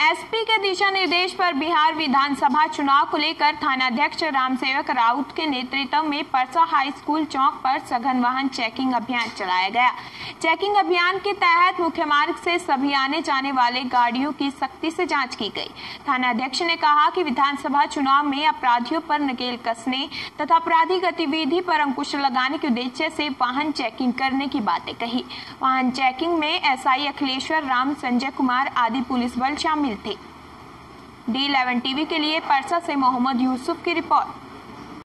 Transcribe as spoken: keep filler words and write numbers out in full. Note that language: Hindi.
एसपी के दिशा निर्देश पर बिहार विधानसभा चुनाव को लेकर थानाध्यक्ष रामसेवक राउत के नेतृत्व में परसा हाई स्कूल चौक पर सघन वाहन चेकिंग अभियान चलाया गया। चेकिंग अभियान के तहत मुख्य मार्ग से सभी आने जाने वाले गाड़ियों की सख्ती से जांच की गई। थानाध्यक्ष ने कहा कि विधानसभा चुनाव में अपराधियों पर नकेल कसने तथा अपराधी गतिविधि पर अंकुश लगाने के उद्देश्य से वाहन चेकिंग करने की बातें कही। वाहन चेकिंग में एसआई अखिलेश्वर राम, संजय कुमार आदि पुलिस बल शामिल थे। डी इलेवन टीवी के लिए परसा से मोहम्मद यूसुफ की रिपोर्ट।